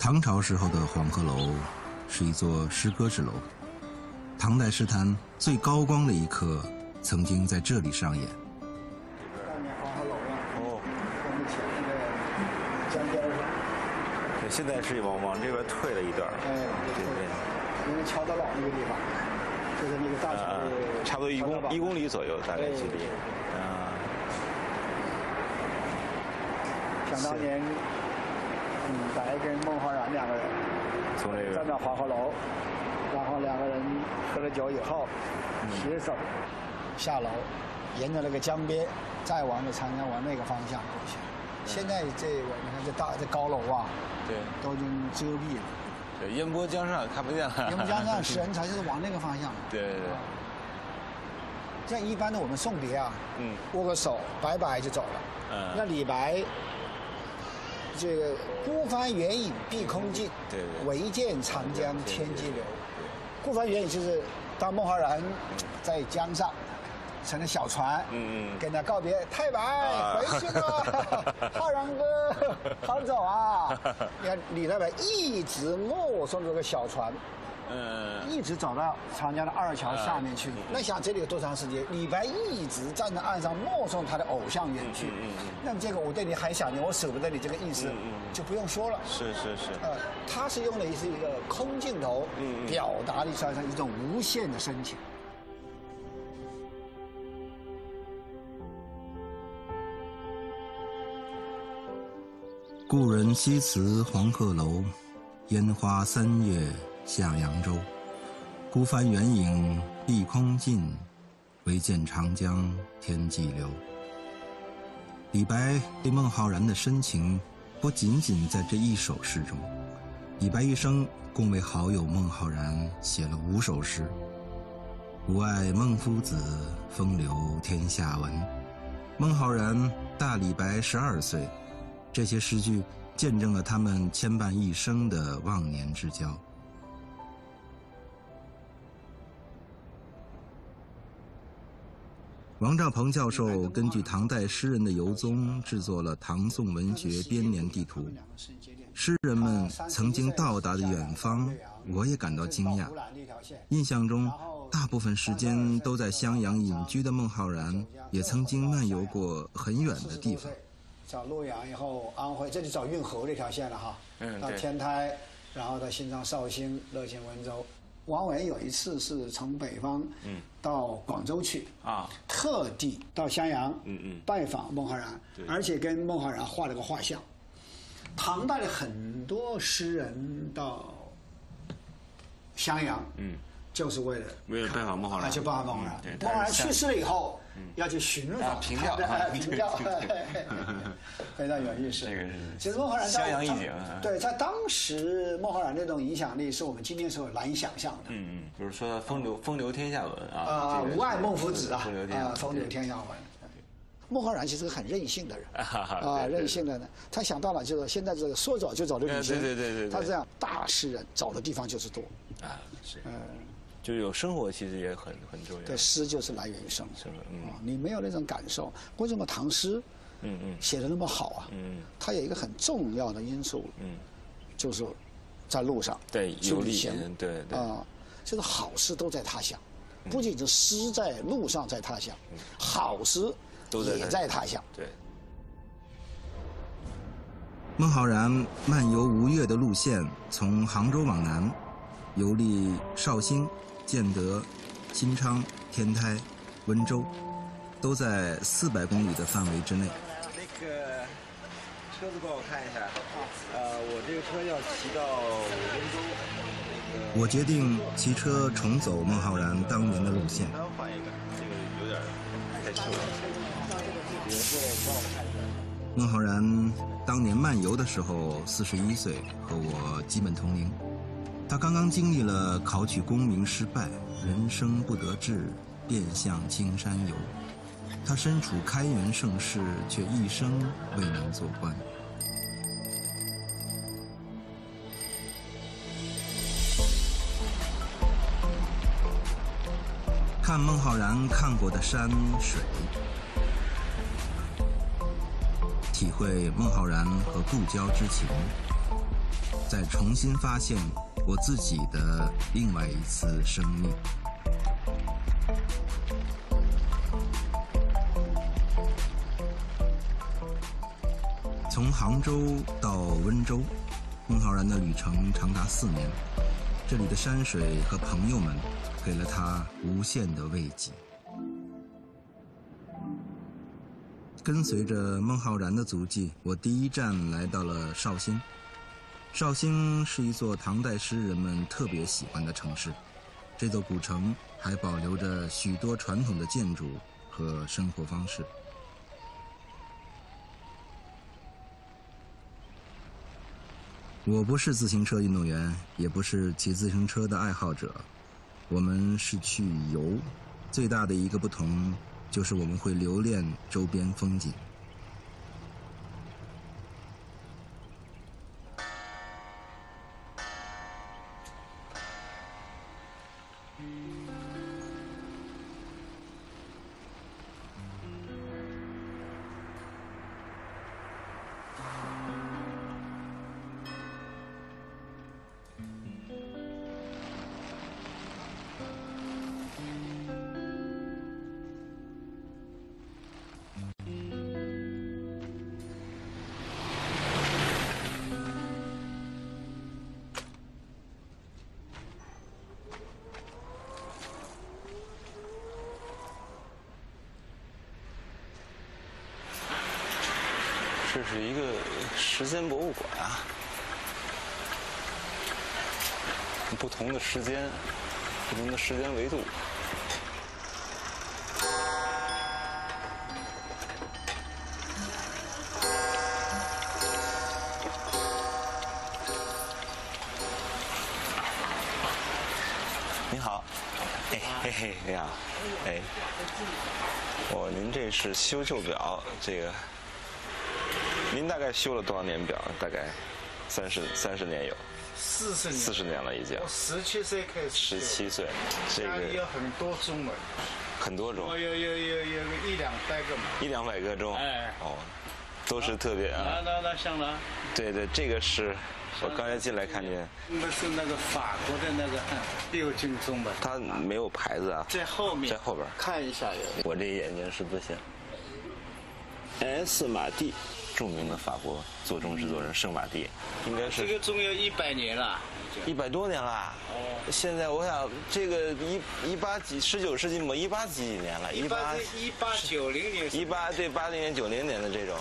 唐朝时候的黄鹤楼是一座诗歌之楼，唐代诗坛最高光的一刻曾经在这里上演。 当年黄鹤楼啊，我们前那个江边上。 对，现在是往这边退了一段。 哎，对，因为乔德堡那个地方，就是那个大桥差不多1公里左右，大概距离。 想当年，白跟孟浩然两个人从这个站在黄鹤楼，然后两个人喝了酒以后，携手下楼，沿着那个江边，再往着长江往那个方向过去。现在这个你看这高楼啊， 对， 都已经遮蔽了。 对，烟波江上看不见了。 烟波江上使人才就是往那个方向。 对对对。 像一般的我们送别啊，握个手，拜拜就走了。那李白。这个孤帆远影碧空尽， 对， 唯见长江天际流。孤帆远影就是当孟浩然在江上乘着小船，跟他告别，太白回去了，浩然哥好走啊！你看李太白一直目送这个小船，一直走到长江的二桥下面去。那想这里有多长时间？李白一直站在岸上目送他的偶像远去。那么这个我对你还想念，我舍不得你这个意思，就不用说了。 是。 他是用的是一个空镜头，表达的是一种无限的深情。 故人西辞黄鹤楼，烟花3月下扬州。孤帆远影碧空尽，唯见长江天际流。李白对孟浩然的深情不仅仅在这一首诗中，李白一生共为好友孟浩然写了5首诗。吾爱孟夫子，风流天下闻。孟浩然大李白12岁，这些诗句见证了他们牵绊一生的忘年之交。王兆鹏教授根据唐代诗人的游踪制作了唐宋文学编年地图，诗人们曾经到达的远方，我也感到惊讶。印象中，大部分时间都在襄阳隐居的孟浩然，也曾经漫游过很远的地方。 找洛阳以后，安徽，这就找运河这条线了哈。到天台，然后到新庄、绍兴、乐清、温州。王维有一次是从北方到广州去特地到襄阳拜访孟浩然，而且跟孟浩然画了个画像。唐代的很多诗人到襄阳就是为了拜访孟浩然， 去拜访孟浩然。孟浩然去世了以后，要去寻访凭吊， 非常有意思。 这个是其实孟浩然襄阳一景， 对，在当时孟浩然那种影响力是我们今天所难以想象的。 比如说风流天下闻啊，吾爱孟夫子啊，风流天下闻。孟浩然其实是很任性的人任性的呢。他想到了就是现在这个说走就走的旅行， 对， 他这样大诗人走的地方就是多是就是有生活其实也很重要。 对，诗就是来源于生活。你没有那种感受，为什么唐诗写得那么好啊？它有一个很重要的因素就是在路上去旅行， 对就是好诗都在他乡，不仅是诗在路上在他乡，好诗也在他乡。 对。 孟浩然漫游吴越的路线，从杭州往南，游历绍兴、建德、新昌、天台、温州，都在400公里的范围之内。 那个车子帮我看一下，我这个车要骑到温州。 我决定骑车重走孟浩然当年的路线。 换一个，这个有点太车了。 孟浩然当年漫游的时候41岁，和我基本同龄。他刚刚经历了考取功名失败，人生不得志，便向青山游。他身处开元盛世，却一生未能做官。看孟浩然看过的山水，体会孟浩然和故交之情。 再重新发现我自己的另外一次生命。从杭州到温州，孟浩然的旅程长达4年，这里的山水和朋友们给了他无限的慰藉。跟随着孟浩然的足迹，我第一站来到了绍兴。绍兴是一座唐代诗人们特别喜欢的城市，这座古城还保留着许多传统的建筑和生活方式。我不是自行车运动员，也不是骑自行车的爱好者，我们是去游，最大的一个不同就是我们会留恋周边风景。 这是一个时间博物馆啊，不同的时间，不同的时间维度。你好，哎嘿嘿，你好，哎，哦，您这是修旧表，这个。您大概修了多少年表？大概30年有。40年了已经。 我17岁开始。 17岁，这个有很多中文。 很多种。 有100-200个嘛。 100-200个钟。 哎。 哦，都是特别啊。 那像了。 对对，这个是我刚才进来看见。 那是那个法国的那个6金中文。 它没有牌子啊。 在后面。 在后边。 看一下有。 我这眼睛是不行。S. 马蒂。著名的法国座钟制作人圣马蒂，应该是这个钟有100年了 ，100多年了。哦，现在我想这个19世纪末18几年了 ，1890年 ，18对80年90年的这种。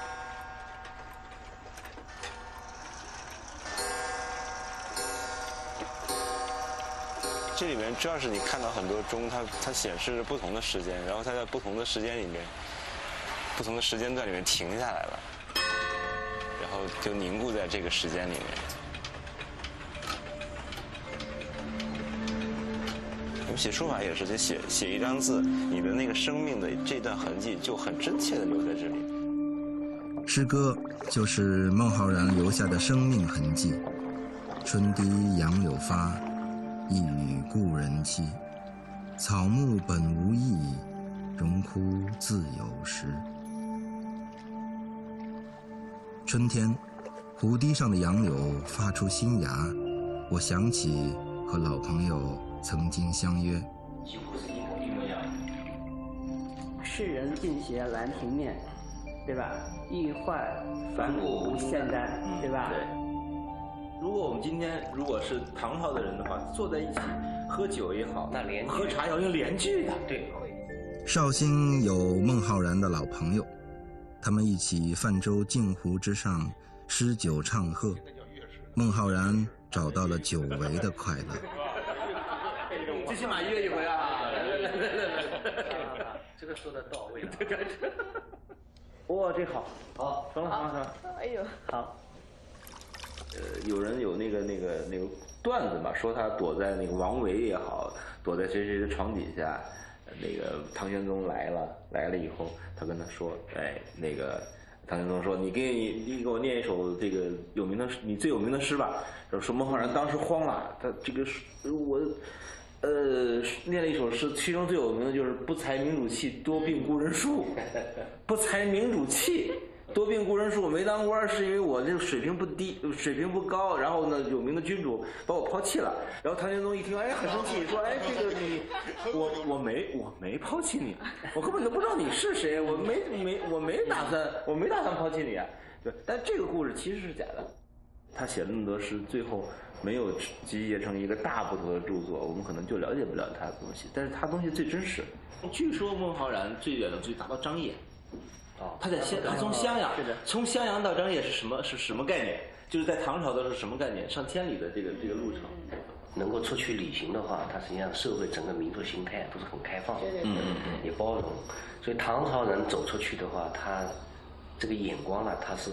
这里面主要是你看到很多钟，它显示着不同的时间，然后它在不同的时间里面。不同的时间段里面停下来了，然后就凝固在这个时间里面。我们写书法也是，就写一张字，你的那个生命的这段痕迹就很真切的留在这里。 诗歌就是孟浩然留下的生命痕迹。春堤杨柳发，一语故人期。草木本无意，荣枯自有时。春天，湖堤上的杨柳发出新芽，我想起和老朋友曾经相约。 几乎是一模一样。世人尽写兰亭面，对吧？易坏反古无现代，对吧？ 对。如果我们今天如果是唐朝的人的话，坐在一起喝酒也好， 那联喝茶也好，要联句的。 对。 绍兴有孟浩然的老朋友。他们一起泛舟镜湖之上，诗酒唱和。孟浩然找到了久违的快乐。 最起码约一回啊！ 这个说的到位了。哇，这好，好，成了。 哎呦， 好。 有人有那个段子嘛，说他躲在那个王维也好，躲在谁谁的床底下。那个唐玄宗来了以后，他跟他说：“哎，那个唐玄宗说，你给我念一首这个有名的你最有名的诗吧。”说孟浩然当时慌了，他这个我念了一首诗，其中最有名的就是“不才明主气，多病故人疏”。不才明主气， 多病故人说，我没当官是因为我这个水平不低，水平不高，然后呢，有名的君主把我抛弃了。然后唐玄宗一听，哎，很生气，说，哎，这个你，我没抛弃你，我根本都不知道你是谁，我没打算抛弃你啊。对，但这个故事其实是假的。他写了那么多诗，最后没有集结成一个大部头的著作，我们可能就了解不了他的东西。但是他东西最真实。据说孟浩然最远的距离达到张掖。他从襄阳，从襄阳到张掖是什么概念？就是在唐朝的是什么概念？上千里的这个路程。 能够出去旅行的话，它实际上社会整个民族心态都是很开放的，也包容。所以唐朝人走出去的话，他这个眼光呢，他是